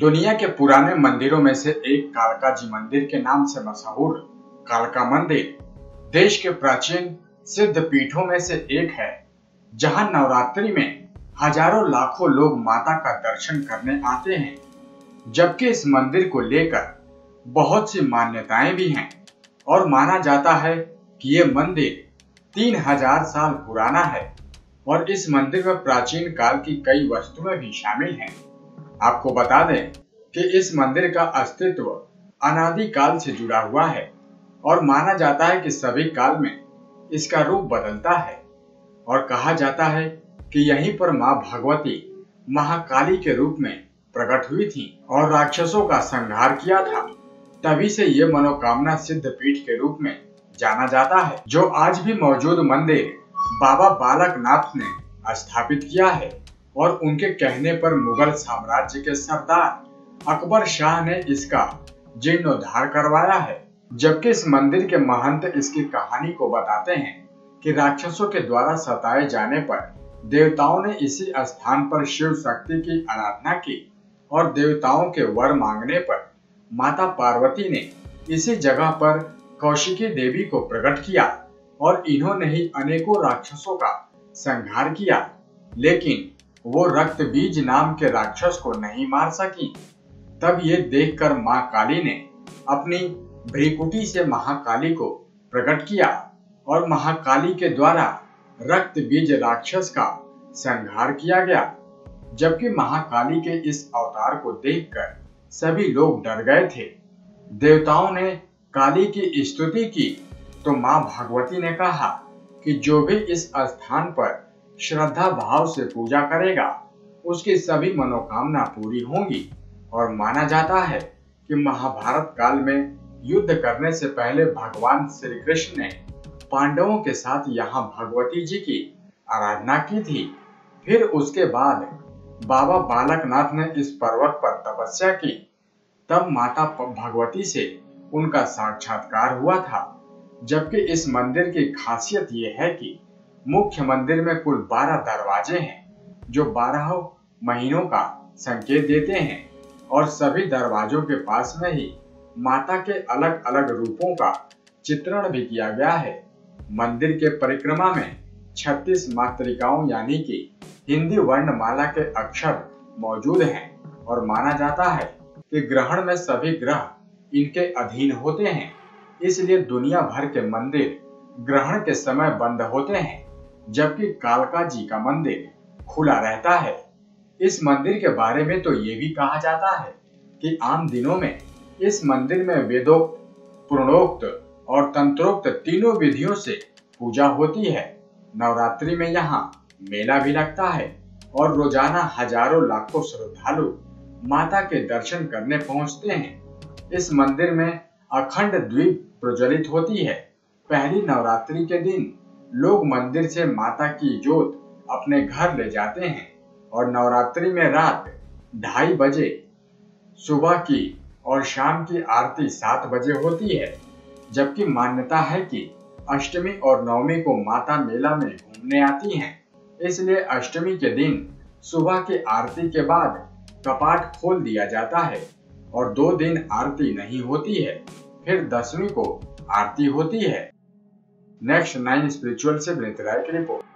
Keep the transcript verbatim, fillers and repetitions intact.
दुनिया के पुराने मंदिरों में से एक कालका जी मंदिर के नाम से मशहूर कालका मंदिर देश के प्राचीन सिद्ध पीठों में से एक है, जहां नवरात्रि में हजारों लाखों लोग माता का दर्शन करने आते हैं। जबकि इस मंदिर को लेकर बहुत सी मान्यताएं भी हैं और माना जाता है कि ये मंदिर तीन हजार साल पुराना है और इस मंदिर में प्राचीन काल की कई वस्तुएं भी शामिल हैं। आपको बता दें कि इस मंदिर का अस्तित्व अनादि काल से जुड़ा हुआ है और माना जाता है कि सभी काल में इसका रूप बदलता है और कहा जाता है कि यहीं पर मां भगवती महाकाली के रूप में प्रकट हुई थी और राक्षसों का संहार किया था। तभी से ये मनोकामना सिद्ध पीठ के रूप में जाना जाता है, जो आज भी मौजूद मंदिर बाबा बालकनाथ ने स्थापित किया है और उनके कहने पर मुगल साम्राज्य के सरदार अकबर शाह ने इसका जीर्णोद्धार करवाया है। जबकि इस मंदिर के महंत इसकी कहानी को बताते हैं कि राक्षसों के द्वारा सताए जाने पर देवताओं ने इसी स्थान पर शिव शक्ति की आराधना की और देवताओं के वर मांगने पर माता पार्वती ने इसी जगह पर कौशिकी देवी को प्रकट किया और इन्होंने ही अनेकों राक्षसों का संहार किया, लेकिन वो रक्त बीज नाम के राक्षस को नहीं मार सकी। तब ये देखकर मां काली ने अपनी भ्रिकुटी से महाकाली को प्रकट किया और महाकाली के द्वारा रक्त बीज राक्षस का संहार किया गया। जबकि महाकाली के इस अवतार को देखकर सभी लोग डर गए थे। देवताओं ने काली की स्तुति की तो मां भगवती ने कहा कि जो भी इस स्थान पर श्रद्धा भाव से पूजा करेगा उसकी सभी मनोकामना पूरी होंगी। और माना जाता है कि महाभारत काल में युद्ध करने से पहले भगवान श्री कृष्ण ने पांडवों के साथ यहाँ भगवती जी की आराधना की थी। फिर उसके बाद बाबा बालकनाथ ने इस पर्वत पर तपस्या की, तब माता भगवती से उनका साक्षात्कार हुआ था। जबकि इस मंदिर की खासियत यह है कि मुख्य मंदिर में कुल बारह दरवाजे हैं जो बारह महीनों का संकेत देते हैं और सभी दरवाजों के पास में ही माता के अलग अलग रूपों का चित्रण भी किया गया है। मंदिर के परिक्रमा में छत्तीस मातृकाओं यानी कि हिंदी वर्णमाला के अक्षर मौजूद हैं और माना जाता है कि ग्रहण में सभी ग्रह इनके अधीन होते हैं, इसलिए दुनिया भर के मंदिर ग्रहण के समय बंद होते हैं, जबकि कालका जी का मंदिर खुला रहता है। इस मंदिर के बारे में तो ये भी कहा जाता है कि आम दिनों में इस मंदिर में वेदोक्त, पुराणोक्त और तंत्रोक्त तीनों विधियों से पूजा होती है। नवरात्रि में यहाँ मेला भी लगता है और रोजाना हजारों लाखों श्रद्धालु माता के दर्शन करने पहुंचते हैं। इस मंदिर में अखंड दीप प्रज्वलित होती है। पहली नवरात्रि के दिन लोग मंदिर से माता की जोत अपने घर ले जाते हैं और नवरात्रि में रात ढाई बजे सुबह की और शाम की आरती सात बजे होती है। जबकि मान्यता है कि अष्टमी और नवमी को माता मेला में घूमने आती हैं, इसलिए अष्टमी के दिन सुबह की आरती के बाद कपाट खोल दिया जाता है और दो दिन आरती नहीं होती है, फिर दसवीं को आरती होती है। नेक्स्ट नाइन स्पिरिचुअल से विनीत राय की रिपोर्ट।